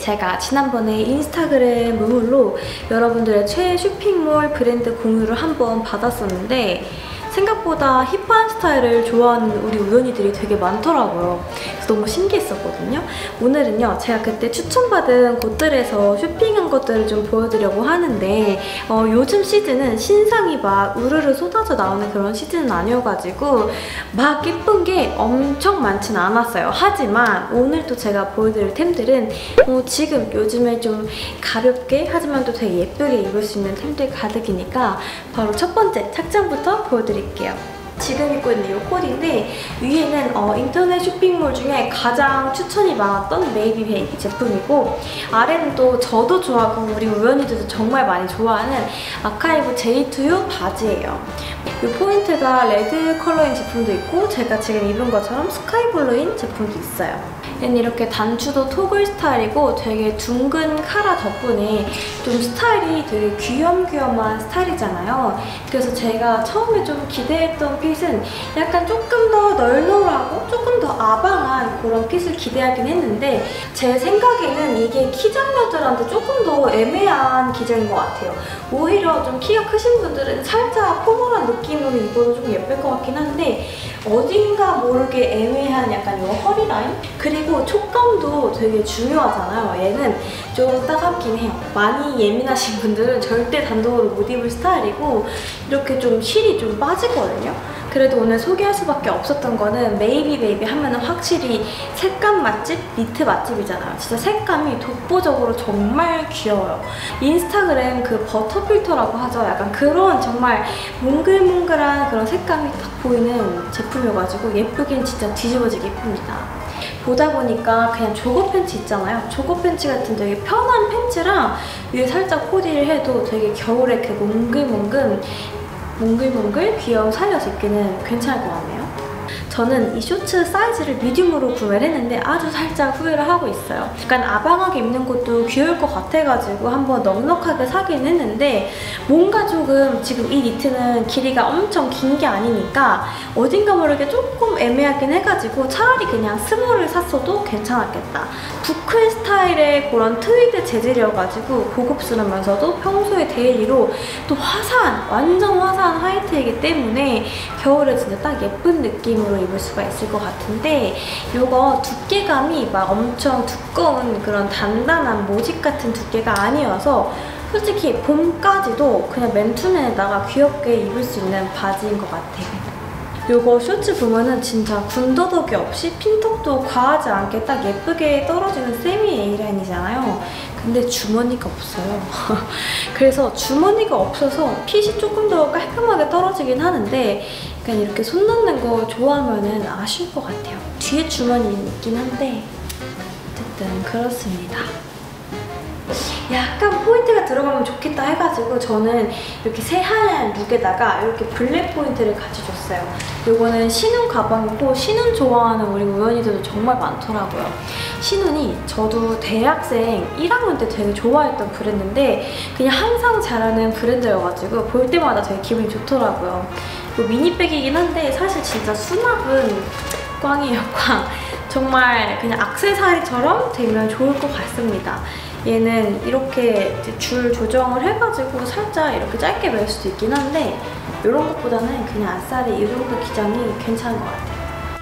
제가 지난번에 인스타그램 루물로 여러분들의 최애 쇼핑몰 브랜드 공유를 한번 받았었는데 생각보다 힙한 스타일을 좋아하는 우리 우연이들이 되게 많더라고요. 그래서 너무 신기했었거든요. 오늘은요, 제가 그때 추천받은 곳들에서 쇼핑한 것들을 좀 보여드리려고 하는데 요즘 시즌은 신상이 막 우르르 쏟아져 나오는 그런 시즌은 아니어가지고 막 예쁜 게 엄청 많진 않았어요. 하지만 오늘 또 제가 보여드릴 템들은 지금 요즘에 좀 가볍게 하지만 또 되게 예쁘게 입을 수 있는 템들 가득이니까 바로 첫 번째 착장부터 보여드릴게요. 지금 입고 있는 이 코디인데 위에는 인터넷 쇼핑몰 중에 가장 추천이 많았던 메이비 베이비 제품이고 아래는 또 저도 좋아하고 우리 우연이들도 정말 많이 좋아하는 아카이브 J2U 바지예요. 이 포인트가 레드 컬러인 제품도 있고 제가 지금 입은 것처럼 스카이 블루인 제품도 있어요. 얘는 이렇게 단추도 토글 스타일이고 되게 둥근 카라 덕분에 좀 스타일이 되게 귀염귀염한 스타일이잖아요. 그래서 제가 처음에 좀 기대했던 핏은 약간 조금 더 널널하고 조금 더 아방한 그런 핏을 기대하긴 했는데 제 생각에는 이게 키장녀들한테 조금 더 애매한 기장인 것 같아요. 오히려 좀 키가 크신 분들은 살짝 포멀한 느낌으로 입어도 좀 예쁠 것 같긴 한데 어딘가 모르게 애매한 약간 이 허리 라인? 그리고 촉감도 되게 중요하잖아요. 얘는 좀 따갑긴 해요. 많이 예민하신 분들은 절대 단독으로 못 입을 스타일이고 이렇게 좀 실이 좀 빠지거든요. 그래도 오늘 소개할 수밖에 없었던 거는 메이비 베이비 하면은 확실히 색감 맛집, 니트 맛집이잖아요. 진짜 색감이 독보적으로 정말 귀여워요. 인스타그램 그 버터 필터라고 하죠. 약간 그런 정말 몽글몽글한 그런 색감이 딱 보이는 제품이어가지고 예쁘긴 진짜 뒤집어지게 예쁩니다. 보다 보니까 그냥 조거 팬츠 있잖아요. 조거 팬츠 같은 되게 편한 팬츠랑 위에 살짝 코디를 해도 되게 겨울에 그 몽글몽글 귀여움 살려서 입기는 괜찮을 것 같네요. 저는 이 쇼츠 사이즈를 미디움으로 구매를 했는데 아주 살짝 후회를 하고 있어요. 약간 아방하게 입는 것도 귀여울 것 같아가지고 한번 넉넉하게 사긴 했는데 뭔가 조금 지금 이 니트는 길이가 엄청 긴 게 아니니까 어딘가 모르게 조금 애매하긴 해가지고 차라리 그냥 스몰을 샀어도 괜찮았겠다. 부클 스타일의 그런 트위드 재질이어가지고 고급스러우면서도 평소에 데일리로 또 화사한, 완전 화사한 화이트이기 때문에 겨울에 진짜 딱 예쁜 느낌으로 입을 수가 있을 것 같은데 이거 두께감이 막 엄청 두꺼운 그런 단단한 모직 같은 두께가 아니어서 솔직히 봄까지도 그냥 맨투맨에다가 귀엽게 입을 수 있는 바지인 것 같아요. 요거 쇼츠 보면은 진짜 군더더기 없이 핀턱도 과하지 않게 딱 예쁘게 떨어지는 세미 A라인이잖아요. 근데 주머니가 없어요. 그래서 주머니가 없어서 핏이 조금 더 깔끔하게 떨어지긴 하는데 약간 이렇게 손 넣는 거 좋아하면은 아쉬울 것 같아요. 뒤에 주머니 있긴 한데 어쨌든 그렇습니다. 약간 포인트가 들어가면 좋겠다 해가지고 저는 이렇게 새하얀 룩에다가 이렇게 블랙 포인트를 같이 줬어요. 이거는 신훈 가방이고 신훈 좋아하는 우리 우연이들도 정말 많더라고요. 신훈이 저도 대학생 1학년 때 되게 좋아했던 브랜드인데 그냥 항상 잘하는 브랜드여가지고 볼 때마다 되게 기분이 좋더라고요. 이거 미니백이긴 한데 사실 진짜 수납은 꽝이에요, 꽝. 정말 그냥 액세서리처럼 되면 좋을 것 같습니다. 얘는 이렇게 줄 조정을 해가지고 살짝 이렇게 짧게 멜 수도 있긴 한데 이런 것보다는 그냥 아싸리 이 정도 기장이 괜찮은 것 같아요.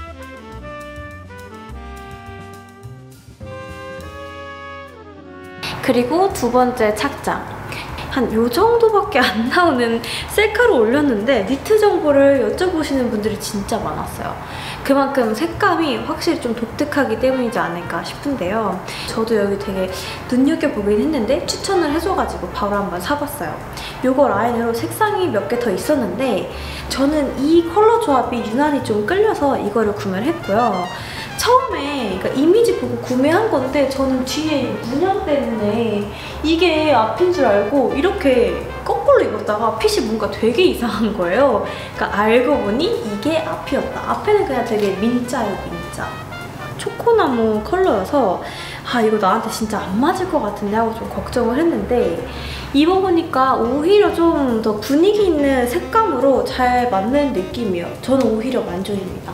그리고 두 번째 착장. 한 요 정도밖에 안 나오는 셀카로 올렸는데 니트 정보를 여쭤보시는 분들이 진짜 많았어요. 그만큼 색감이 확실히 좀 독특하기 때문이지 않을까 싶은데요. 저도 여기 되게 눈여겨보긴 했는데 추천을 해줘가지고 바로 한번 사봤어요. 요거 라인으로 색상이 몇 개 더 있었는데 저는 이 컬러 조합이 유난히 좀 끌려서 이거를 구매를 했고요. 처음에 그러니까 이미지 보고 구매한 건데 저는 뒤에 문양 때문에 이게 앞인 줄 알고 이렇게 거꾸로 입었다가 핏이 뭔가 되게 이상한 거예요. 그러니까 알고 보니 이게 앞이었다. 앞에는 그냥 되게 민자예요, 민자. 초코나무 컬러여서 아 이거 나한테 진짜 안 맞을 것 같은데 하고 좀 걱정을 했는데 입어보니까 오히려 좀 더 분위기 있는 색감으로 잘 맞는 느낌이에요. 저는 오히려 만족입니다.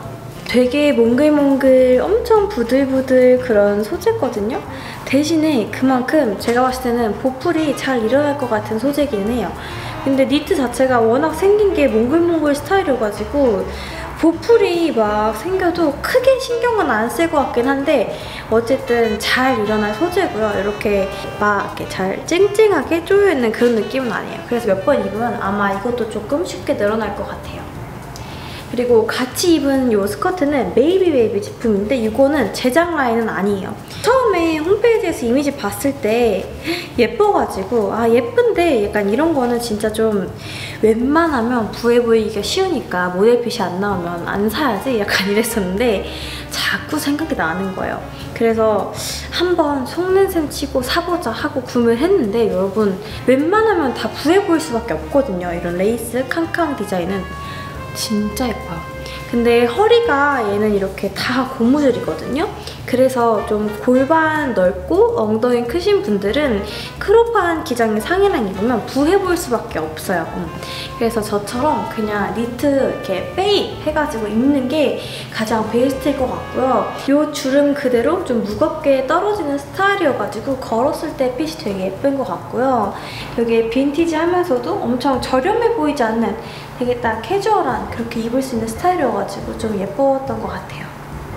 되게 몽글몽글 엄청 부들부들 그런 소재거든요. 대신에 그만큼 제가 봤을 때는 보풀이 잘 일어날 것 같은 소재기는 해요. 근데 니트 자체가 워낙 생긴 게 몽글몽글 스타일이어가지고 보풀이 막 생겨도 크게 신경은 안 쓸 것 같긴 한데 어쨌든 잘 일어날 소재고요. 이렇게 막 이렇게 잘 쨍쨍하게 조여있는 그런 느낌은 아니에요. 그래서 몇 번 입으면 아마 이것도 조금 쉽게 늘어날 것 같아요. 그리고 같이 입은 이 스커트는 베이비 제품인데 이거는 제작 라인은 아니에요. 처음에 홈페이지에서 이미지 봤을 때 예뻐가지고 아 예쁜데 약간 이런 거는 진짜 좀 웬만하면 부해 보이기가 쉬우니까 모델핏이 안 나오면 안 사야지 약간 이랬었는데 자꾸 생각이 나는 거예요. 그래서 한번 속는 셈 치고 사보자 하고 구매를 했는데 여러분 웬만하면 다 부해 보일 수밖에 없거든요. 이런 레이스 캉캉 디자인은 진짜 예뻐요. 근데 허리가 얘는 이렇게 다 고무줄이거든요. 그래서 좀 골반 넓고 엉덩이 크신 분들은 크롭한 기장의 상의랑 입으면 부해 보일 수밖에 없어요. 그래서 저처럼 그냥 니트 이렇게 페이 해가지고 입는 게 가장 베스트일 것 같고요. 이 주름 그대로 좀 무겁게 떨어지는 스타일이어가지고 걸었을 때 핏이 되게 예쁜 것 같고요. 되게 빈티지하면서도 엄청 저렴해 보이지 않는 되게 딱 캐주얼한 그렇게 입을 수 있는 스타일이어가지고 좀 예뻤던 것 같아요.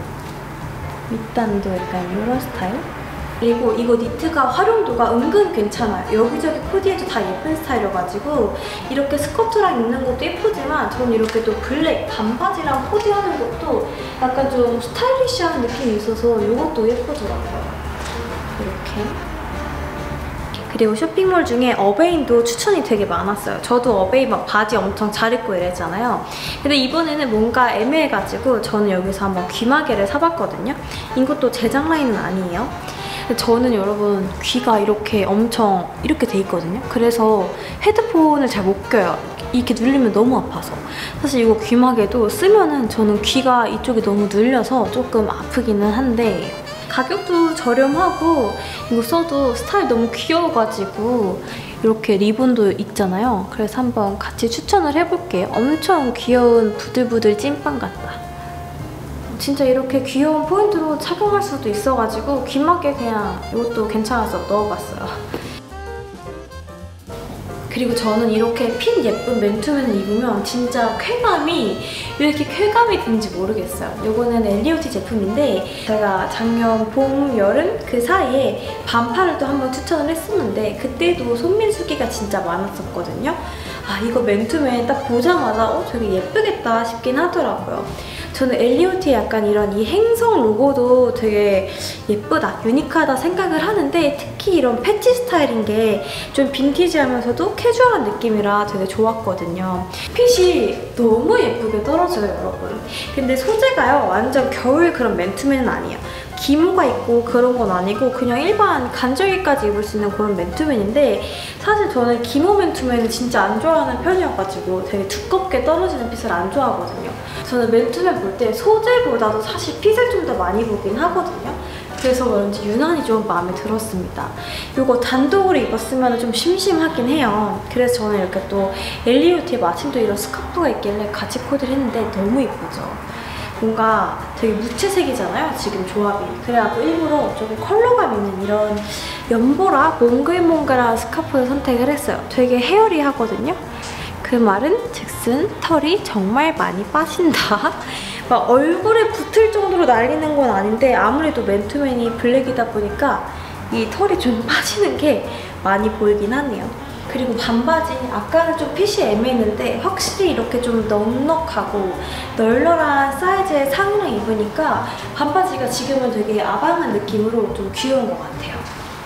밑단도 약간 이런 스타일? 그리고 이거 니트가 활용도가 은근 괜찮아요. 여기저기 코디해도 다 예쁜 스타일이어가지고 이렇게 스커트랑 입는 것도 예쁘지만 저는 이렇게 또 블랙 반바지랑 코디하는 것도 약간 좀 스타일리시한 느낌이 있어서 이것도 예쁘더라고요. 이렇게. 그리고 쇼핑몰 중에 어베인도 추천이 되게 많았어요. 저도 어베인 막 바지 엄청 잘 입고 이랬잖아요. 근데 이번에는 뭔가 애매해가지고 저는 여기서 한번 귀마개를 사봤거든요. 이것도 제작 라인은 아니에요. 저는 여러분 귀가 이렇게 엄청 이렇게 돼 있거든요. 그래서 헤드폰을 잘 못 껴요. 이렇게 눌리면 너무 아파서. 사실 이거 귀마개도 쓰면은 저는 귀가 이쪽이 너무 눌려서 조금 아프기는 한데 가격도 저렴하고 이거 써도 스타일 너무 귀여워가지고 이렇게 리본도 있잖아요. 그래서 한번 같이 추천을 해볼게요. 엄청 귀여운 부들부들 찐빵 같다. 진짜 이렇게 귀여운 포인트로 착용할 수도 있어가지고 귀마개 그냥 이것도 괜찮아서 넣어봤어요. 그리고 저는 이렇게 핀 예쁜 맨투맨을 입으면 진짜 쾌감이 왜 이렇게 쾌감이 드는지 모르겠어요. 이거는 엘리오티 제품인데 제가 작년 봄, 여름 그 사이에 반팔을 또 한번 추천을 했었는데 그때도 손민수기가 진짜 많았었거든요. 아 이거 맨투맨 딱 보자마자 되게 예쁘겠다 싶긴 하더라고요. 저는 엘리오티의 약간 이런 이 행성 로고도 되게 예쁘다, 유니크하다 생각을 하는데 특히 이런 패치 스타일인 게 좀 빈티지하면서도 캐주얼한 느낌이라 되게 좋았거든요. 핏이 너무 예쁘게 떨어져요, 여러분. 근데 소재가요, 완전 겨울 그런 맨투맨은 아니에요. 기모가 있고 그런 건 아니고 그냥 일반 간절기까지 입을 수 있는 그런 맨투맨인데 사실 저는 기모 맨투맨을 진짜 안 좋아하는 편이어가지고 되게 두껍게 떨어지는 핏을 안 좋아하거든요. 저는 맨투맨 볼 때 소재보다도 사실 핏을 좀 더 많이 보긴 하거든요. 그래서 그런지 유난히 좀 마음에 들었습니다. 이거 단독으로 입었으면 좀 심심하긴 해요. 그래서 저는 이렇게 또 엘리오티에 마침 또 이런 스카프가 있길래 같이 코디를 했는데 너무 예쁘죠? 뭔가 되게 무채색이잖아요, 지금 조합이. 그래갖고 일부러 조금 컬러감 있는 이런 연보라 몽글몽글한 스카프를 선택을 했어요. 되게 헤어리하거든요. 그 말은 즉슨 털이 정말 많이 빠진다. 막 얼굴에 붙을 정도로 날리는 건 아닌데 아무래도 맨투맨이 블랙이다 보니까 이 털이 좀 빠지는 게 많이 보이긴 하네요. 그리고 반바지, 아까는 좀 핏이 애매했는데 확실히 이렇게 좀 넉넉하고 널널한 사이즈의 상의랑 입으니까 반바지가 지금은 되게 아방한 느낌으로 좀 귀여운 것 같아요.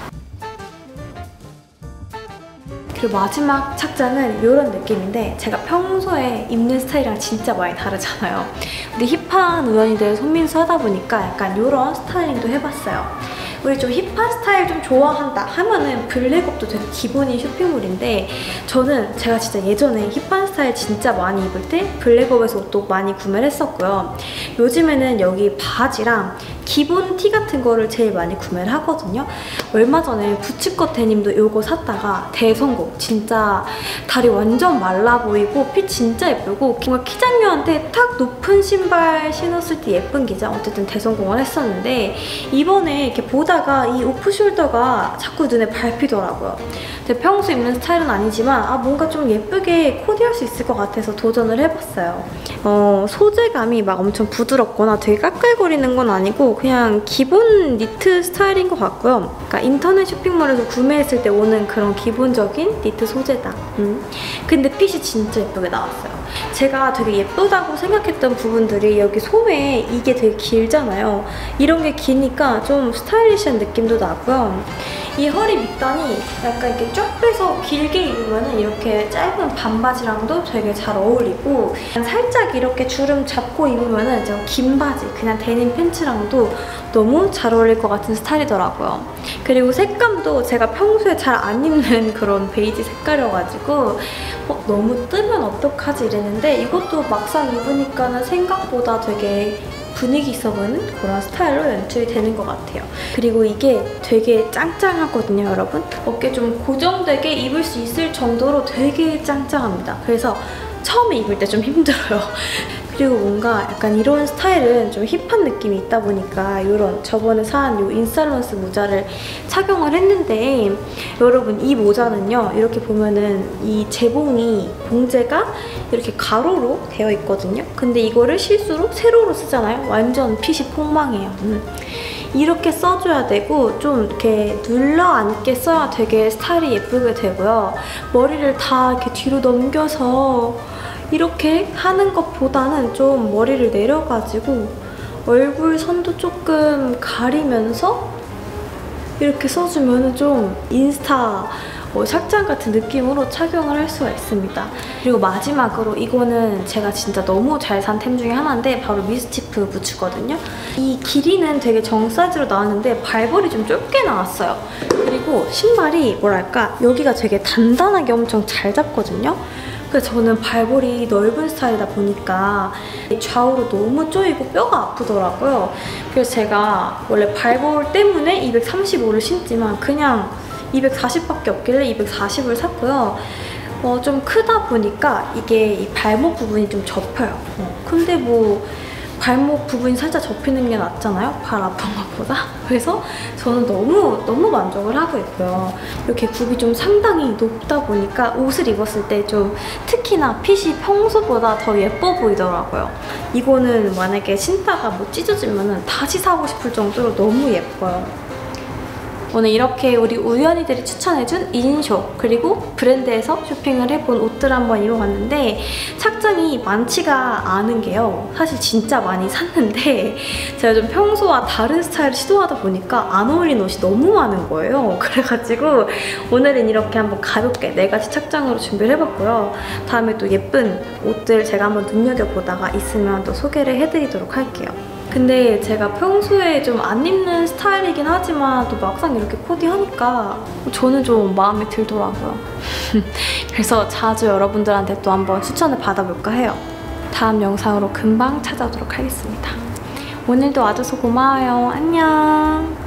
그리고 마지막 착장은 이런 느낌인데 제가 평소에 입는 스타일이랑 진짜 많이 다르잖아요. 근데 힙한 우연이들 손민수 하다 보니까 약간 이런 스타일링도 해봤어요. 우리 좀 힙한 스타일 좀 좋아한다 하면은 블랙업도 되게 기본인 쇼핑몰인데 저는 제가 진짜 예전에 힙한 스타일 진짜 많이 입을 때 블랙업에서 옷도 많이 구매를 했었고요. 요즘에는 여기 바지랑 기본 티 같은 거를 제일 많이 구매를 하거든요. 얼마 전에 부츠컷 데님도 이거 샀다가 대성공. 진짜 다리 완전 말라 보이고 핏 진짜 예쁘고 뭔가 키장녀한테 탁 높은 신발 신었을 때 예쁜 기장. 어쨌든 대성공을 했었는데 이번에 이렇게 보다가 이 오프숄더가 자꾸 눈에 밟히더라고요. 근데 평소 입는 스타일은 아니지만 뭔가 좀 예쁘게 코디할 수 있을 것 같아서 도전을 해봤어요. 소재감이 막 엄청 부드럽거나 되게 까끌거리는 건 아니고 그냥 기본 니트 스타일인 것 같고요. 그러니까 인터넷 쇼핑몰에서 구매했을 때 오는 그런 기본적인 니트 소재다. 근데 핏이 진짜 예쁘게 나왔어요. 제가 되게 예쁘다고 생각했던 부분들이 여기 소매 이게 되게 길잖아요. 이런 게 기니까 좀 스타일리시한 느낌도 나고요. 이 허리 밑단이 약간 이렇게 쫙 빼서 길게 입으면 이렇게 짧은 반바지랑도 되게 잘 어울리고 살짝 이렇게 주름 잡고 입으면 긴 바지, 그냥 데님 팬츠랑도 너무 잘 어울릴 것 같은 스타일이더라고요. 그리고 색감도 제가 평소에 잘 안 입는 그런 베이지 색깔이어가지고 너무 뜨면 어떡하지 이랬는데 이것도 막상 입으니까는 생각보다 되게 분위기 있어 보이는 그런 스타일로 연출이 되는 것 같아요. 그리고 이게 되게 짱짱하거든요, 여러분. 어깨 좀 고정되게 입을 수 있을 정도로 되게 짱짱합니다. 그래서 처음에 입을 때 좀 힘들어요. 그리고 뭔가 약간 이런 스타일은 좀 힙한 느낌이 있다 보니까 이런 저번에 산 이 인살런스 모자를 착용을 했는데 여러분 이 모자는요 이렇게 보면은 이 재봉이 봉제가 이렇게 가로로 되어 있거든요. 근데 이거를 실수로 세로로 쓰잖아요. 완전 핏이 폭망해요. 이렇게 써줘야 되고 좀 이렇게 눌러앉게 써야 되게 스타일이 예쁘게 되고요. 머리를 다 이렇게 뒤로 넘겨서 이렇게 하는 것보다는 좀 머리를 내려가지고 얼굴 선도 조금 가리면서 이렇게 써주면 좀 인스타 샥장 같은 느낌으로 착용을 할 수가 있습니다. 그리고 마지막으로 이거는 제가 진짜 너무 잘 산 템 중에 하나인데 바로 미스치프 부츠거든요. 이 길이는 되게 정 사이즈로 나왔는데 발볼이 좀 좁게 나왔어요. 그리고 신발이 뭐랄까 여기가 되게 단단하게 엄청 잘 잡거든요. 그래서 저는 발볼이 넓은 스타일이다 보니까 좌우로 너무 쪼이고 뼈가 아프더라고요. 그래서 제가 원래 발볼 때문에 235를 신지만 그냥 240밖에 없길래 240을 샀고요. 좀 크다 보니까 이게 이 발목 부분이 좀 접혀요. 근데 뭐 발목 부분이 살짝 접히는 게 낫잖아요? 발 아픈 것보다. 그래서 저는 너무 만족을 하고 있고요. 이렇게 굽이 좀 상당히 높다 보니까 옷을 입었을 때 좀 특히나 핏이 평소보다 더 예뻐 보이더라고요. 이거는 만약에 신다가 뭐 찢어지면 다시 사고 싶을 정도로 너무 예뻐요. 오늘 이렇게 우리 우연이들이 추천해준 2인쇼 그리고 브랜드에서 쇼핑을 해본 옷들 한번 입어봤는데 착장이 많지가 않은 게요. 사실 진짜 많이 샀는데 제가 좀 평소와 다른 스타일을 시도하다 보니까 안 어울리는 옷이 너무 많은 거예요. 그래가지고 오늘은 이렇게 한번 가볍게 4가지 착장으로 준비를 해봤고요. 다음에 또 예쁜 옷들 제가 한번 눈여겨보다가 있으면 또 소개를 해드리도록 할게요. 근데 제가 평소에 좀 안 입는 스타일이긴 하지만 또 막상 이렇게 코디하니까 저는 좀 마음에 들더라고요. 그래서 자주 여러분들한테 또 한번 추천을 받아볼까 해요. 다음 영상으로 금방 찾아오도록 하겠습니다. 오늘도 와줘서 고마워요. 안녕.